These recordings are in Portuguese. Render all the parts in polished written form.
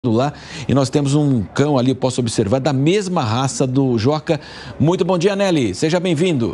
lá e nós temos um cão ali, eu posso observar, da mesma raça do Joca. Muito bom dia, Nelly, seja bem-vindo.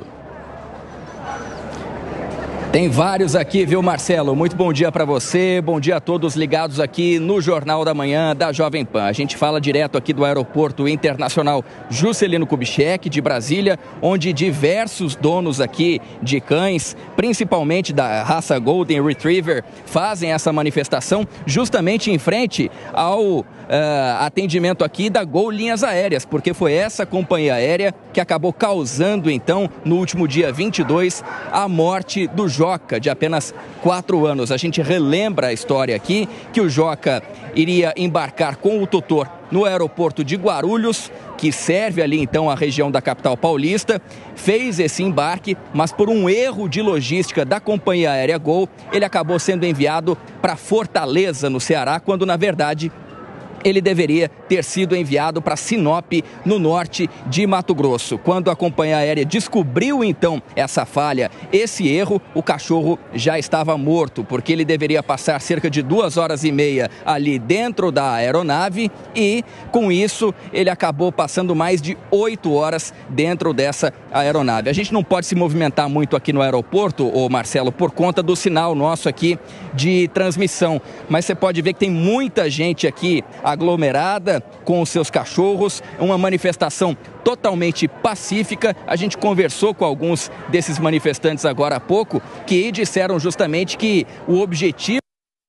Tem vários aqui, viu, Marcelo? Muito bom dia para você, bom dia a todos ligados aqui no Jornal da Manhã da Jovem Pan. A gente fala direto aqui do Aeroporto Internacional Juscelino Kubitschek de Brasília, onde diversos donos aqui de cães, principalmente da raça Golden Retriever, fazem essa manifestação justamente em frente ao atendimento aqui da Gol Linhas Aéreas, porque foi essa companhia aérea que acabou causando, então, no último dia 22, a morte do Joca, de apenas 4 anos. A gente relembra a história aqui, que o Joca iria embarcar com o tutor no aeroporto de Guarulhos, que serve ali então a região da capital paulista, fez esse embarque, mas por um erro de logística da companhia aérea Gol, ele acabou sendo enviado para Fortaleza, no Ceará, quando na verdade ele deveria ter sido enviado para Sinop, no norte de Mato Grosso. Quando a companhia aérea descobriu, então, essa falha, esse erro, o cachorro já estava morto, porque ele deveria passar cerca de 2h30 ali dentro da aeronave e, com isso, ele acabou passando mais de 8 horas dentro dessa aeronave. A gente não pode se movimentar muito aqui no aeroporto, ô Marcelo, por conta do sinal nosso aqui de transmissão, mas você pode ver que tem muita gente aqui aglomerada com os seus cachorros, uma manifestação totalmente pacífica. A gente conversou com alguns desses manifestantes agora há pouco, que disseram justamente que o objetivo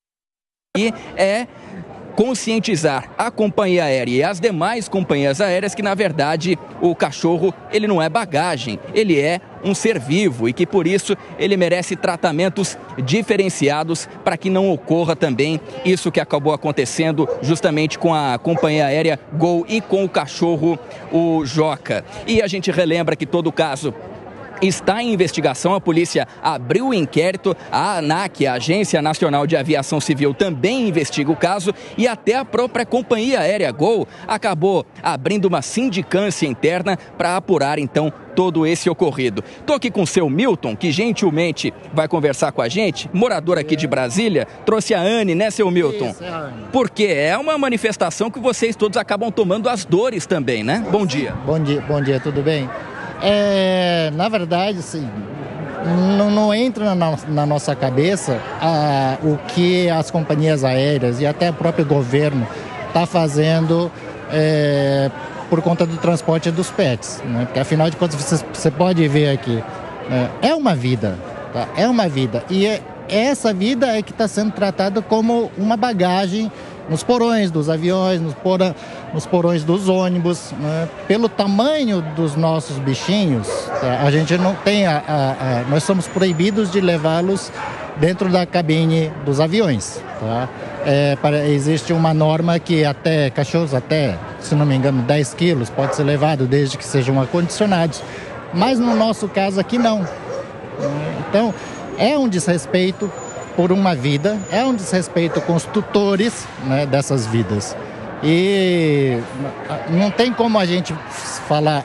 é conscientizar a companhia aérea e as demais companhias aéreas que, na verdade, o cachorro, ele não é bagagem, ele é um ser vivo e que, por isso, ele merece tratamentos diferenciados para que não ocorra também isso que acabou acontecendo justamente com a companhia aérea Gol e com o cachorro, o Joca. E a gente relembra que todo o caso está em investigação, a polícia abriu o inquérito, a ANAC, a Agência Nacional de Aviação Civil, também investiga o caso e até a própria companhia aérea Gol acabou abrindo uma sindicância interna para apurar, então, todo esse ocorrido. Estou aqui com o seu Milton, que gentilmente vai conversar com a gente, morador aqui de Brasília, trouxe a Anne, né, seu Milton? Isso, é a Anne. Porque é uma manifestação que vocês todos acabam tomando as dores também, né? Bom dia. Bom dia, tudo bem? Na verdade, assim, não entra na nossa cabeça o que as companhias aéreas e até o próprio governo está fazendo por conta do transporte dos pets, né? Porque afinal de contas você pode ver aqui, é uma vida, tá? É uma vida e essa vida é que está sendo tratada como uma bagagem nos porões dos aviões, nos porões dos ônibus, né? Pelo tamanho dos nossos bichinhos, tá? A gente não tem nós somos proibidos de levá-los dentro da cabine dos aviões, tá? Existe uma norma que cachorros até, se não me engano, 10 quilos pode ser levado desde que sejam acondicionados, mas no nosso caso aqui não. Então, é um desrespeito por uma vida, é um desrespeito com os tutores, né, dessas vidas. E não tem como a gente falar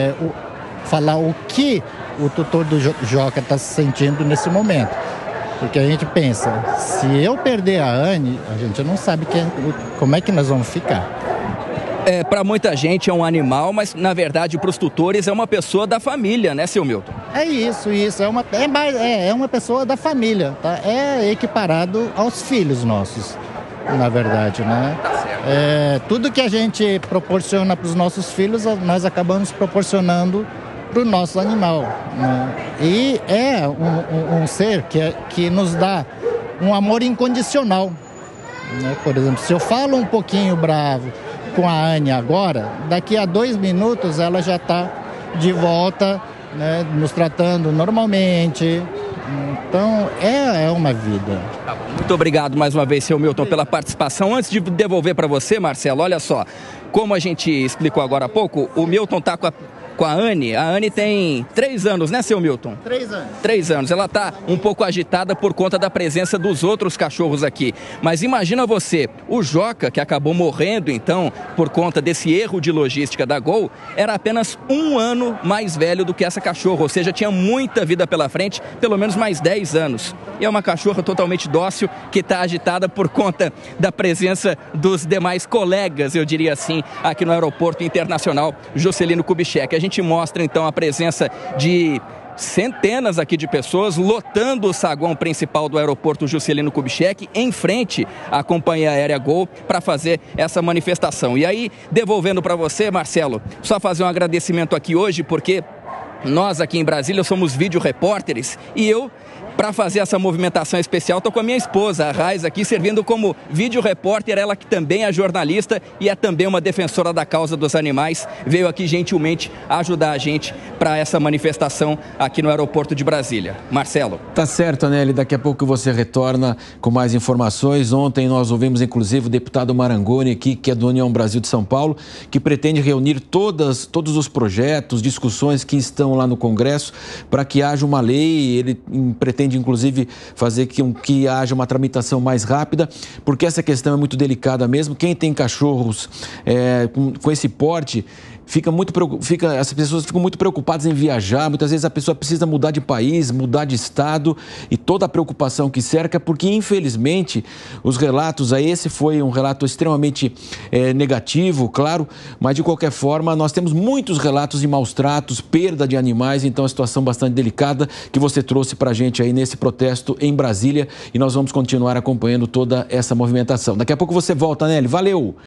o que o tutor do Joca está se sentindo nesse momento. Porque a gente pensa, se eu perder a Anne, a gente não sabe como é que nós vamos ficar. Para muita gente é um animal, mas na verdade para os tutores é uma pessoa da família, né, seu Milton? É isso, é uma pessoa da família, tá? É equiparado aos filhos nossos, na verdade, né? Tá certo. Tudo que a gente proporciona para os nossos filhos, nós acabamos proporcionando para o nosso animal, né? E é um ser que nos dá um amor incondicional, né? Por exemplo, se eu falo um pouquinho bravo com a Anne agora, daqui a 2 minutos ela já está de volta, né, nos tratando normalmente. Então, é uma vida. Muito obrigado mais uma vez, seu Milton, pela participação. Antes de devolver para você, Marcelo, olha só, como a gente explicou agora há pouco, o Milton está com a com a Anne. A Anne tem 3 anos, né, seu Milton? 3 anos. 3 anos. Ela está um pouco agitada por conta da presença dos outros cachorros aqui. Mas imagina você, o Joca, que acabou morrendo, então, por conta desse erro de logística da Gol, era apenas 1 ano mais velho do que essa cachorra, ou seja, tinha muita vida pela frente, pelo menos mais 10 anos. E é uma cachorra totalmente dócil, que está agitada por conta da presença dos demais colegas, eu diria assim, aqui no Aeroporto Internacional Juscelino Kubitschek. A gente mostra, então, a presença de centenas aqui de pessoas lotando o saguão principal do aeroporto Juscelino Kubitschek, em frente à companhia aérea Gol, para fazer essa manifestação. E aí, devolvendo para você, Marcelo, só fazer um agradecimento aqui hoje, porque nós aqui em Brasília somos vídeo repórteres e eu, para fazer essa movimentação especial, estou com a minha esposa, a Raiz, aqui servindo como vídeo repórter, ela que também é jornalista e é também uma defensora da causa dos animais, veio aqui gentilmente ajudar a gente para essa manifestação aqui no aeroporto de Brasília. Marcelo. Tá certo, Anelli, daqui a pouco você retorna com mais informações. Ontem nós ouvimos inclusive o deputado Marangoni aqui, que é do União Brasil de São Paulo, que pretende reunir todos os projetos, discussões que estão lá no Congresso para que haja uma lei. Ele pretende inclusive fazer que haja uma tramitação mais rápida, porque essa questão é muito delicada mesmo. Quem tem cachorros com esse porte, as pessoas ficam muito preocupadas em viajar. Muitas vezes a pessoa precisa mudar de país, mudar de estado, e toda a preocupação que cerca, porque infelizmente os relatos, esse foi um relato extremamente negativo, claro, mas de qualquer forma nós temos muitos relatos de maus tratos, perda de animais. Então é uma situação bastante delicada que você trouxe para a gente aí nesse protesto em Brasília, e nós vamos continuar acompanhando toda essa movimentação. Daqui a pouco você volta, Nelly. Valeu!